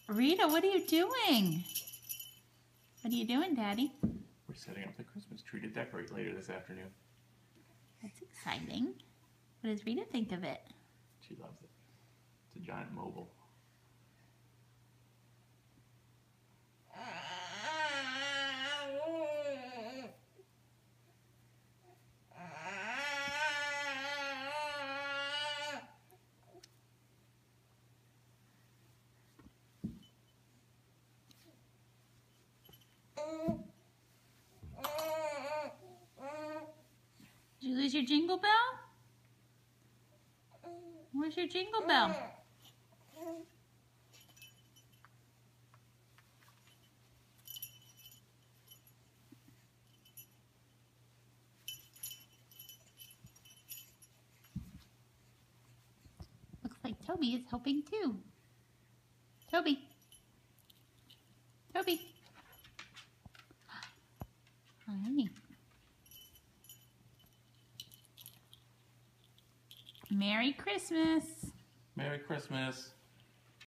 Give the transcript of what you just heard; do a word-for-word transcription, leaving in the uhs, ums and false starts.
Rita, what are you doing? What are you doing, Daddy? We're setting up the Christmas tree to decorate later this afternoon. That's exciting. What does Rita think of it? She loves it. It's a giant mobile. Did you lose your jingle bell? Where's your jingle bell? Looks like Toby is helping too. Toby. Toby. Hi. Merry Christmas. Merry Christmas.